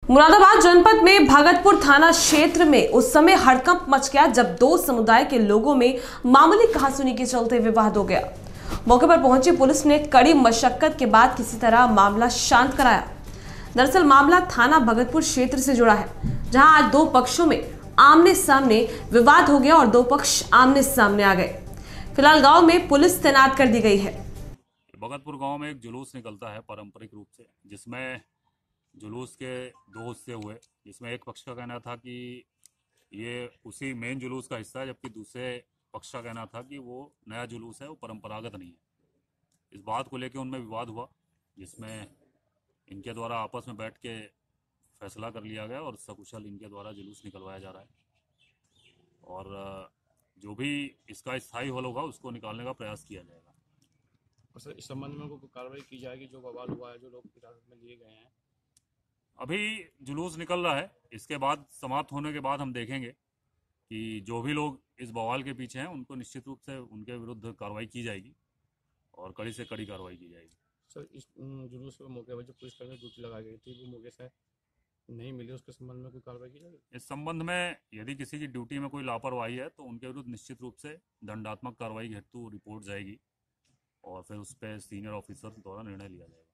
मुरादाबाद जनपद में भगतपुर थाना क्षेत्र में उस समय हड़कंप मच गया जब दो समुदाय के लोगों में मामूली कहासुनी के चलते विवाद हो गया। मौके पर पहुंची पुलिस ने कड़ी मशक्कत के बाद किसी तरह मामला शांत कराया। दरअसल मामला थाना भगतपुर क्षेत्र से जुड़ा है, जहां आज दो पक्षों में आमने सामने विवाद हो गया और दो पक्ष आमने सामने आ गए। फिलहाल गाँव में पुलिस तैनात कर दी गई है। भगतपुर गांव में एक जुलूस निकलता है पारंपरिक रूप से, जिसमें जुलूस के दो हिस्से हुए, जिसमें एक पक्ष का कहना था कि ये उसी मेन जुलूस का हिस्सा है, जबकि दूसरे पक्ष का कहना था कि वो नया जुलूस है, वो परंपरागत नहीं है। इस बात को लेकर उनमें विवाद हुआ, जिसमें इनके द्वारा आपस में बैठ के फैसला कर लिया गया और सकुशल इनके द्वारा जुलूस निकलवाया जा रहा है और जो भी इसका स्थायी हल होगा उसको निकालने का प्रयास किया जाएगा। और सर, इस संबंध में कोई कार्रवाई की जाएगी? जो बवाल हुआ है, जो लोग हिरासत में लिए गए हैं, अभी जुलूस निकल रहा है, इसके बाद समाप्त होने के बाद हम देखेंगे कि जो भी लोग इस बवाल के पीछे हैं उनको निश्चित रूप से उनके विरुद्ध कार्रवाई की जाएगी और कड़ी से कड़ी कार्रवाई की जाएगी। सर, इस जुलूस के मौके पर जो पुलिसकर्मी ड्यूटी लगाई गई थी, वो मौके से नहीं मिली, उसके संबंध में कोई कार्रवाई की जाएगी? इस संबंध में यदि किसी की ड्यूटी में कोई लापरवाही है तो उनके विरुद्ध निश्चित रूप से दंडात्मक कार्रवाई हेतु रिपोर्ट जाएगी और फिर उस पर सीनियर ऑफिसर द्वारा निर्णय लिया जाएगा।